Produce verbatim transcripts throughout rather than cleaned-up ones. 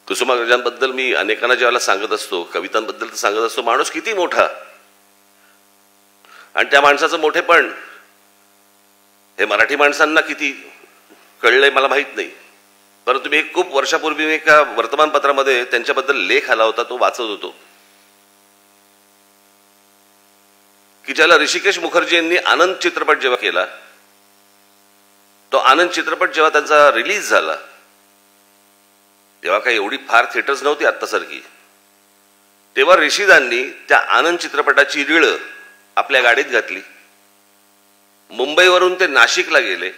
कुसुमाग्रजांबद्दल मी अनेकांना ज्यावेळेला सांगत असतो, कवितांबद्दल तर सांगत असतो, माणूस किती मोठा आणि त्या माणसाचं मोठेपण हे मराठी माणसांना किती कळलंय मला माहीत नाही. परंतु मी एक खूप वर्षापूर्वी मी एका वर्तमानपत्रामध्ये त्यांच्याबद्दल लेख आला होता, तो वाचत होतो की ज्याला ऋषिकेश मुखर्जी यांनी आनंद चित्रपट जेव्हा केला, तो आनंद चित्रपट जेव्हा त्यांचा रिलीज झाला तेव्हा काही एवढी फार थिएटर्स नव्हती आत्तासारखी, तेव्हा ऋषीदांनी त्या आनंद चित्रपटाची रीळ आपल्या गाडीत घातली, मुंबईवरून ते नाशिकला गेले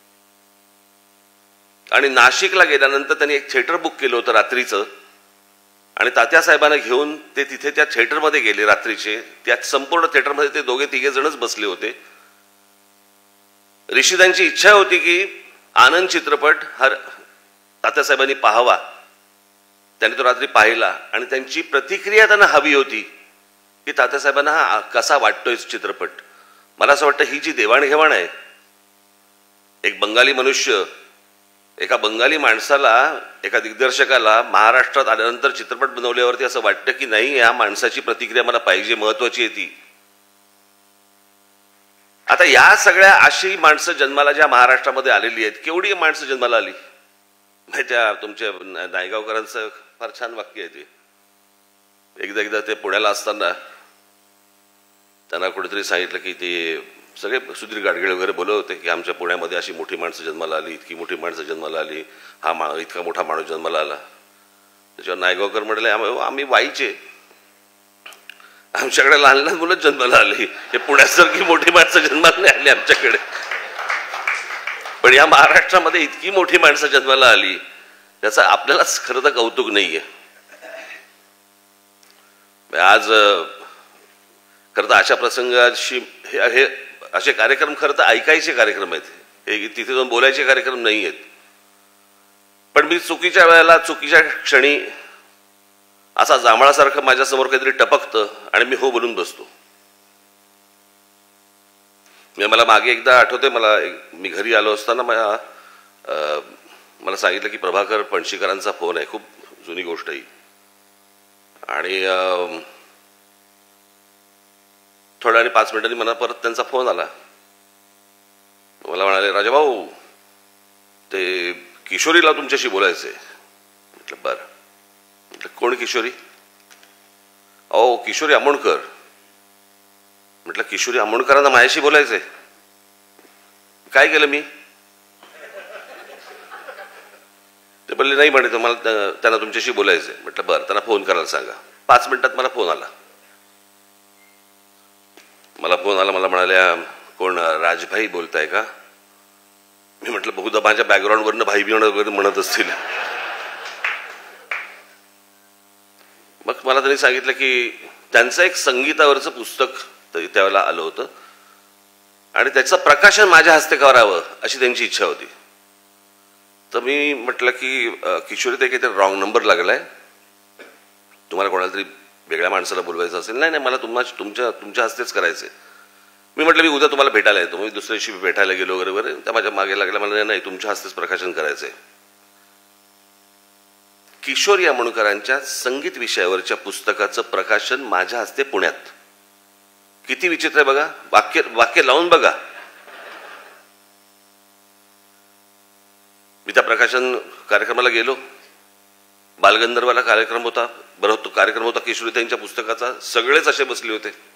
आणि नाशिकला गेल्यानंतर त्यांनी एक थिएटर बुक केलं होतं रात्रीचं आणि तात्यासाहेबांना घेऊन ते तिथे त्या थिएटरमध्ये गेले रात्रीचे. त्या संपूर्ण थिएटरमध्ये ते दोघे तिघे जणच बसले होते. ऋषीदांची इच्छा होती की आनंद चित्रपट हा तात्यासाहेबांनी पाहावा. त्यांनी तो रात्री पाहिला आणि त्यांची प्रतिक्रिया त्यांना हवी होती की तात्यासाहेबांना हा कसा वाटतोय चित्रपट. मला असं वाटतं ही जी देवाणघेवाण आहे, एक बंगाली मनुष्य एका बंगाली माणसाला, एका दिग्दर्शकाला महाराष्ट्रात आल्यानंतर चित्रपट बनवल्यावरती असं वाटतं की नाही, या माणसाची प्रतिक्रिया मला पाहिजे, महत्वाची आहे ती. आता या सगळ्या अशी माणसं जन्माला ज्या महाराष्ट्रामध्ये आलेली आहेत, केवढी माणसं जन्माला आली. त्या तुमच्या नायगावकरांचं फार छान वाक्य आहे ते. एकदा एकदा ते पुण्याला असताना त्यांना कुठेतरी सांगितलं की ते सगळे सुधीर गाडगीळ वगैरे बोलत होते की आमच्या पुण्यामध्ये अशी मोठी माणसं जन्माला आली, इतकी मोठी माणसं जन्माला आली, हा मा इतका मोठा माणूस जन्माला आला. त्याच्यावर नायगावकर म्हटले आम्ही वाईचे, आमच्याकडे लहान लहान मुलं जन्माला आली, हे पुण्यासारखी मोठी माणसं जन्माला नाही आली आमच्याकडे, पण या महाराष्ट्रामध्ये इतकी मोठी माणसं जन्माला आली त्याचं आपल्यालाच खरं तर कौतुक नाहीये. आज खरं तर अशा प्रसंगाशी हे असे कार्यक्रम खरं तर ऐकायचे कार्यक्रम आहेत, हे तिथे जाऊन बोलायचे कार्यक्रम नाही आहेत. पण मी चुकीच्या वेळेला चुकीच्या क्षणी असा जांभळासारखं माझ्यासमोर काहीतरी टपकतं आणि मी हो बोलून बसतो. मी मला मागे एकदा आठवते, मला मी घरी आलो असताना मला मला सांगितलं की प्रभाकर पणशीकरांचा फोन आहे, खूप जुनी गोष्ट आहे. आणि थोड्या आणि पाच मिनिटांनी मला परत त्यांचा फोन आला. मला म्हणाले राजाभाऊ ते किशोरीला तुमच्याशी बोलायचंय. म्हटलं बरं. म्हटलं कोण किशोरी? अहो किशोरी आमोणकर. म्हटलं किशोरी आमोणकरांना माझ्याशी बोलायचंय? काय केलं मी? ते बोलले नाही म्हणे तुम्हाला त्यांना तुमच्याशी बोलायचंय. म्हटलं बरं, त्यांना फोन करायला सांगा. पाच मिनिटात मला फोन आला. मला फोन आला मला म्हणाल्या कोण राजभाई बोलताय का? मी म्हटलं बहुधा माझ्या बॅकग्राऊंडवरनं भाई बिवण वगैरे म्हणत असतील. मग मला त्यांनी सांगितलं की त्यांचं एक संगीतावरचं पुस्तक त्यावेळेला आलं होतं आणि त्याचं प्रकाशन माझ्या हस्ते करावं अशी त्यांची इच्छा होती. तर मी म्हटलं की किशोरी ते काहीतरी रॉंग नंबर लागलाय, तुम्हाला कोणाला तरी वेगळ्या माणसाला बोलवायचं असेल. नाही नाही मला तुम्हाला तुमच्या तुमच्या हस्तेच करायचंय. मी म्हटलं मी उद्या तुम्हाला भेटायला येतो. मी दुसऱ्या दिवशी भेटायला गेलो वगैरे वगैरे. त्या माझ्या मागे लागल्या, मला नाही तुमच्या हस्तेच प्रकाशन करायचंय. किशोरी आमोणकरांच्या संगीत विषयावरच्या पुस्तकाचं प्रकाशन माझ्या हस्ते पुण्यात. किती विचित्र आहे बघा, वाक्य वाक्य लावून बघा. मी त्या प्रकाशन कार्यक्रमाला गेलो. बालगंधर्वाला कार्यक्रम होता, बरं तो कार्यक्रम होता किशोरी त्यांच्या पुस्तकाचा. सगळेच असे बसले होते.